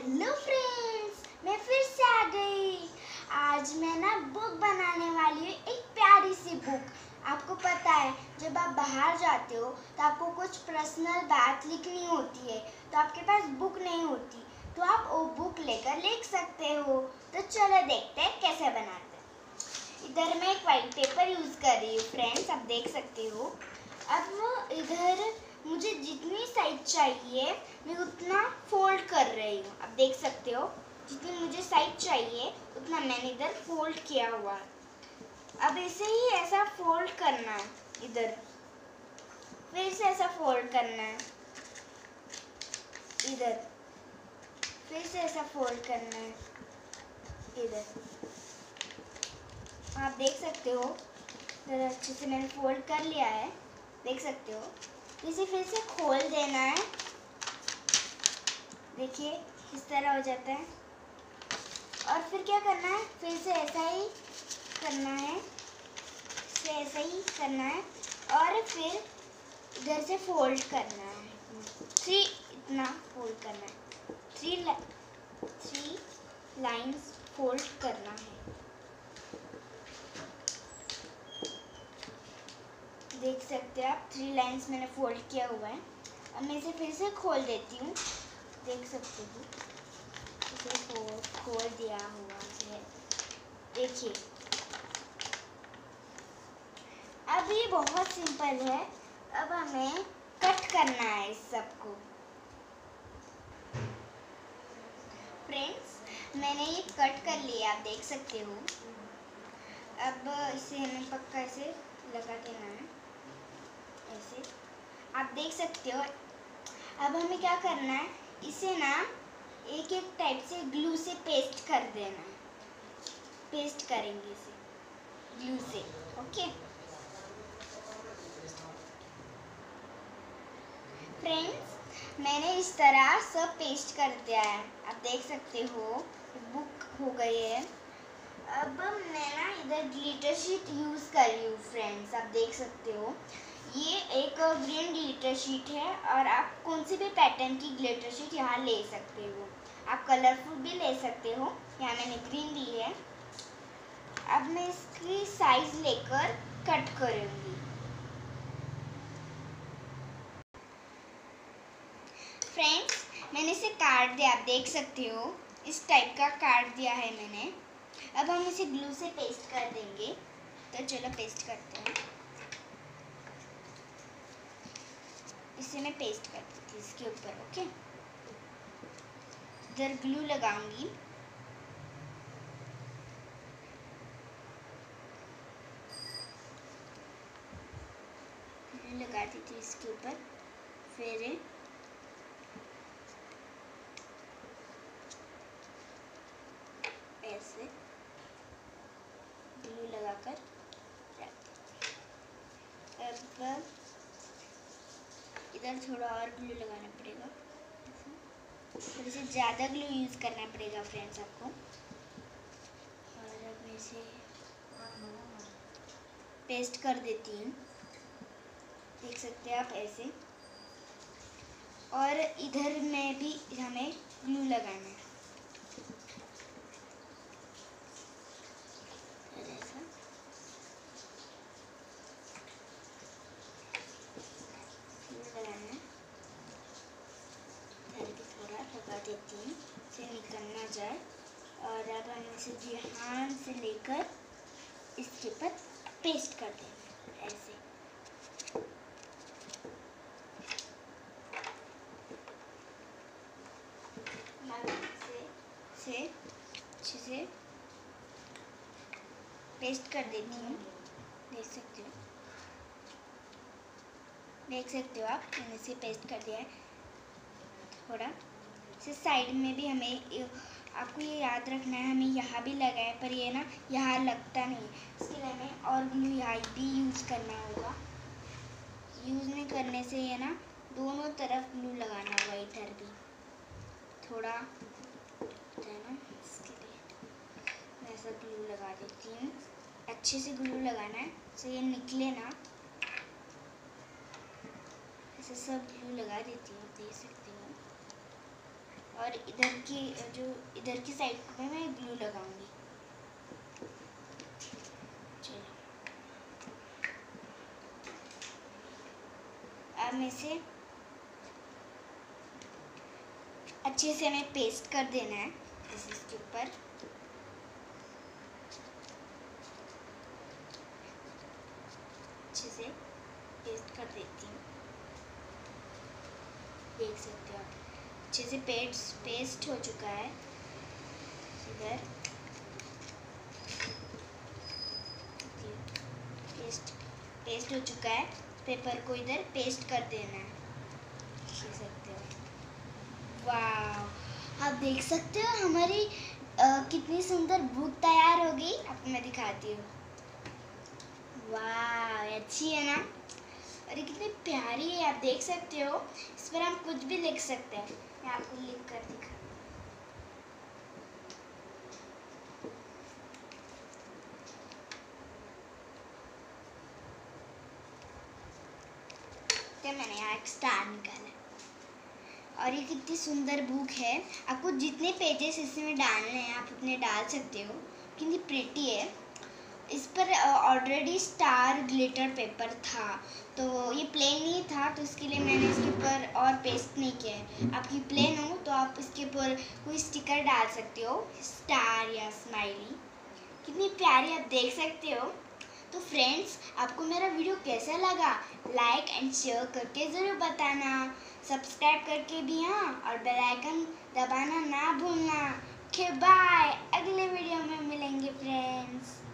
Hello friends, मैं फिर से आ गई। आज मैं ना बुक बनाने वाली हूँ, एक प्यारी सी बुक। आपको पता है, जब आप बाहर जाते हो तो आपको कुछ पर्सनल बात लिखनी होती है, तो आपके पास बुक नहीं होती, तो आप वो बुक लेकर लिख सकते हो। तो चलो देखते हैं कैसे बनाते हैं। इधर मैं एक वाइट पेपर यूज़ कर रही हूँ फ्रेंड्स, आप देख सकते हो। अब इधर मुझे जितनी साइज चाहिए मैं उतना फोल्ड कर रही हूँ। आप देख सकते हो, जितनी मुझे साइज चाहिए उतना मैंने इधर फोल्ड किया हुआ है। अब इसे ही ऐसा फोल्ड करना है, इधर फिर से ऐसा फोल्ड करना है, इधर फिर से ऐसा फोल्ड करना है, इधर। आप देख सकते हो, इधर अच्छे से मैंने फोल्ड कर लिया है, देख सकते हो। इसे फिर से खोल देना है, देखिए इस तरह हो जाता है। और फिर क्या करना है, फिर से ऐसा ही करना है, इसे ऐसा ही करना है और फिर इधर से फोल्ड करना है, इतना फोल्ड करना है, थ्री लाइंस फोल्ड करना है। देख सकते हैं आप, 3 लाइंस मैंने फोल्ड किया हुआ है। अब मैं इसे फिर से खोल देती हूँ, देख सकते हो इसे खोल दिया हुआ है, देखिए। अब ये बहुत सिंपल है। अब हमें कट करना है इस सबको। फ्रेंड्स, मैंने ये कट कर लिया, आप देख सकते हो। अब इसे हमें पक्का ऐसे लगा देना है, ऐसे आप देख सकते हो। अब हमें क्या करना है, इसे ना एक एक टाइप से ग्लू से पेस्ट कर देना है। पेस्ट करेंगे इसे ग्लू से, ओके फ्रेंड्स। मैंने इस तरह सब पेस्ट कर दिया है, आप देख सकते हो, बुक हो गई है। अब मैं ना इधर ग्लिटर शीट यूज़ कर रही हूँ फ्रेंड्स, आप देख सकते हो। ये एक ग्रीन ग्लिटर शीट है और आप कौन सी भी पैटर्न की ग्लिटर शीट यहाँ ले सकते हो। आप कलरफुल भी ले सकते हो, यहाँ मैंने ग्रीन ली है। अब मैं इसकी साइज लेकर कट करूँगी। फ्रेंड्स, मैंने इसे काट दिया, आप देख सकते हो, इस टाइप का काट दिया है मैंने। अब हम इसे ग्लू से पेस्ट कर देंगे, तो चलो पेस्ट करते हैं। इसे मैं पेस्ट कर देती हूँ इसके ऊपर, ओके। इधर ग्लू लगाऊंगी, ग्लू लगा देती हूँ इसके ऊपर। फिर ऐसे ग्लू लगाकर अब इधर थोड़ा और ग्लू लगाना पड़ेगा, थोड़ी सी ज़्यादा ग्लू यूज़ करना पड़ेगा फ्रेंड्स आपको। और अब इसे पेस्ट कर देती हूँ, देख सकते हैं आप ऐसे। और इधर में भी हमें ग्लू लगाना है, ऐसा ग्लू लगाना है। इधर भी थोड़ा लगा देती हूँ, इसे निकल ना जाए। और अब हम इसे ध्यान से लेकर इसके ऊपर पेस्ट कर देंगे, ऐसे। से अच्छे से पेस्ट कर देती हूँ, देख सकते हो, देख सकते हो आप, मैंने इसे पेस्ट कर दिया है। थोड़ा इसे साइड में भी हमें, आपको ये याद रखना है, हमें यहाँ भी लगा है, पर ये ना यहाँ लगता नहीं, इसके लिए हमें और ग्लू यहाँ भी यूज़ करना होगा। यूज़ नहीं करने से ये ना दोनों तरफ ग्लू लगाना होगा, इधर भी थोड़ा है ना, इसके लिए मैं ऐसा ग्लू लगा देती हूँ। अच्छे से ग्लू लगाना है, तो ये निकले ना, ऐसे सब ग्लू लगा देती हूँ, देख सकते हो। और इधर की जो इधर की साइड पे मैं ग्लू लगाऊंगी। चलो अब मैं इसे अच्छे से हमें पेस्ट कर देना है इसके ऊपर। अच्छे से पेस्ट कर देती हूँ, देख सकते हो आप अच्छे से पेस्ट हो चुका है। इधर पेस्ट हो चुका है। पेपर को इधर पेस्ट कर देना है, देख सकते हो। वाह, आप देख सकते हो हमारी कितनी सुंदर बुक तैयार हो गई। आपको मैं दिखाती हूँ। वाह, अच्छी है ना, और ये कितनी प्यारी है, आप देख सकते हो। इस पर हम कुछ भी लिख सकते हैं। मैं आपको लिख कर दिखा, मैंने यहाँ एक स्टार निकाला। और ये कितनी सुंदर बुक है। आपको जितने पेजेस इसमें डालने हैं आप उतने डाल सकते हो। कितनी प्रिटी है। इस पर ऑलरेडी स्टार ग्लिटर पेपर था, तो ये प्लेन नहीं था, तो इसके लिए मैंने इसके ऊपर और पेस्ट नहीं किया है। आपकी प्लेन हो तो आप इसके ऊपर कोई स्टिकर डाल सकते हो, स्टार या स्माइली। कितनी प्यारी, आप देख सकते हो। तो फ्रेंड्स, आपको मेरा वीडियो कैसा लगा लाइक एंड शेयर करके ज़रूर बताना। सब्सक्राइब करके भी हाँ, और बेल आइकन दबाना ना भूलना। ओके बाय, अगले वीडियो में मिलेंगे फ्रेंड्स।